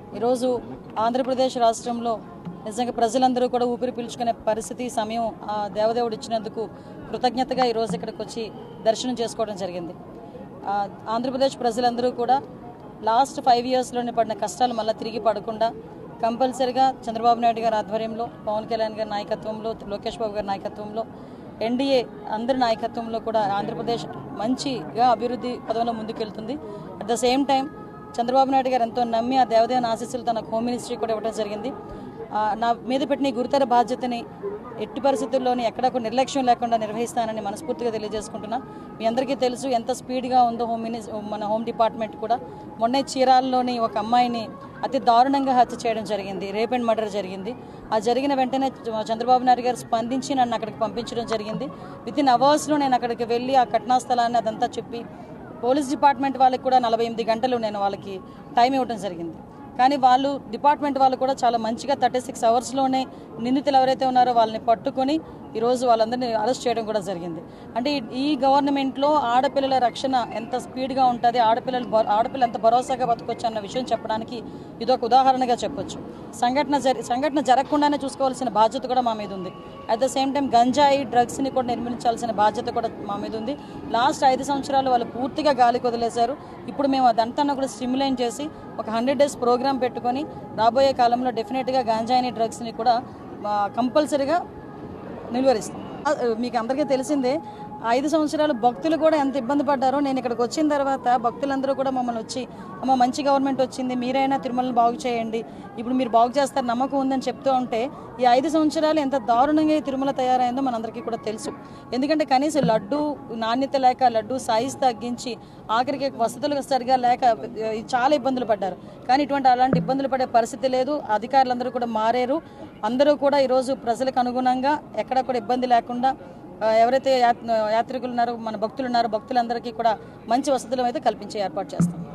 ఈరోజు ఆంధ్రప్రదేశ్ రాష్ట్రంలో నిజంగా ప్రజలందరూ కూడా ఊపిరి పీల్చుకునే పరిస్థితి సమయం ఆ దేవదేవుడు ఇచ్చినందుకు కృతజ్ఞతగా ఈరోజు ఇక్కడికి వచ్చి దర్శనం చేసుకోవడం జరిగింది. ఆంధ్రప్రదేశ్ ప్రజలందరూ కూడా లాస్ట్ 5 ఇయర్స్లోనే పడిన కష్టాలు మళ్ళీ తిరిగి పడకుండా కంపల్సరిగా చంద్రబాబు నాయుడు గారి ఆధ్వర్యంలో, పవన్ కళ్యాణ్ గారి నాయకత్వంలో, లోకేష్ బాబు గారి నాయకత్వంలో, ఎన్డీఏ అందరి నాయకత్వంలో కూడా ఆంధ్రప్రదేశ్ మంచిగా అభివృద్ధి పదంలో ముందుకెళ్తుంది. At the same time Chandrababu Naidu గారు ఎంతో నమ్మి ఆ దేవదేవుని ఆశీస్సులు తన హోమ్ మినిస్ట్రీ కూడా ఇవ్వడం జరిగింది. నా మీద పెట్టిన గురుతర బాధ్యతని ఎట్టి పరిస్థితుల్లోని ఎక్కడ నిర్లక్ష్యం లేకుండా నిర్వహిస్తానని మనస్ఫూర్తిగా తెలియజేసుకుంటున్నా. మీ అందరికీ తెలుసు ఎంత స్పీడ్గా ఉందో మన హోమ్ డిపార్ట్మెంట్ కూడా. మొన్నే చీరాలలోని ఒక అమ్మాయిని అతి దారుణంగా హత్య చేయడం జరిగింది, రేప్ అండ్ మర్డర్ జరిగింది. ఆ జరిగిన వెంటనే చంద్రబాబు నాయుడు గారు స్పందించి నన్ను అక్కడికి పంపించడం జరిగింది. వితిన్ అవర్స్లో నేను అక్కడికి వెళ్ళి ఆ ఘటనా స్థలాన్ని అదంతా చెప్పి పోలీస్ డిపార్ట్మెంట్ వాళ్ళకి కూడా 48 గంటలు నేను వాళ్ళకి టైం ఇవ్వడం జరిగింది. కానీ వాళ్ళు డిపార్ట్మెంట్ వాళ్ళు కూడా చాలా మంచిగా 36 అవర్స్లోనే నిందితులు ఎవరైతే ఉన్నారో వాళ్ళని పట్టుకొని ఈరోజు వాళ్ళందరినీ అరెస్ట్ చేయడం కూడా జరిగింది. అంటే ఈ గవర్నమెంట్లో ఆడపిల్లల రక్షణ ఎంత స్పీడ్గా ఉంటుంది, ఆడపిల్ల ఎంత భరోసాగా బతకొచ్చు అన్న విషయం చెప్పడానికి ఇదొక ఉదాహరణగా చెప్పొచ్చు. సంఘటన జరగకుండానే చూసుకోవాల్సిన బాధ్యత కూడా మా మీద ఉంది. అట్ ద సేమ్ టైం గంజాయి డ్రగ్స్ని కూడా నిర్మించాల్సిన బాధ్యత కూడా మా మీద ఉంది. లాస్ట్ 5 సంవత్సరాలు వాళ్ళు పూర్తిగా గాలికి వదిలేశారు. ఇప్పుడు మేము అదంతా కూడా స్టిమ్యులేట్ చేసి ఒక 100 days ప్రోగ్రామ్ పెట్టుకొని రాబోయే కాలంలో డెఫినెట్గా గంజాయిని డ్రగ్స్ని కూడా కంపల్సరీగా నిలువరిస్తాం. మీకు అందరికీ తెలిసిందే 5 సంవత్సరాలు భక్తులు కూడా ఎంత ఇబ్బంది పడ్డారో. నేను ఇక్కడికి వచ్చిన తర్వాత భక్తులందరూ కూడా మమ్మల్ని వచ్చి, అమ్మ మంచి గవర్నమెంట్ వచ్చింది, మీరైనా తిరుమలని బాగు చేయండి, ఇప్పుడు మీరు బాగు చేస్తారు నమ్మకం ఉందని చెప్తూ ఉంటే ఈ 5 సంవత్సరాలు ఎంత దారుణంగా ఈ తిరుమల తయారైందో మనందరికీ కూడా తెలుసు. ఎందుకంటే కనీసం లడ్డు నాణ్యత లేక, లడ్డు సైజ్ తగ్గించి, ఆఖరికి వసతులు సరిగా లేక చాలా ఇబ్బందులు పడ్డారు. కానీ అలాంటి ఇబ్బందులు పడే పరిస్థితి లేదు. అధికారులందరూ కూడా మారారు. అందరూ కూడా ఈరోజు ప్రజలకు అనుగుణంగా ఎక్కడ కూడా ఇబ్బంది లేకుండా ఎవరైతే యాత్రికులు ఉన్నారో, మన భక్తులు ఉన్నారో, భక్తులందరికీ కూడా మంచి వసతులు అయితే కల్పించే ఏర్పాటు చేస్తాం.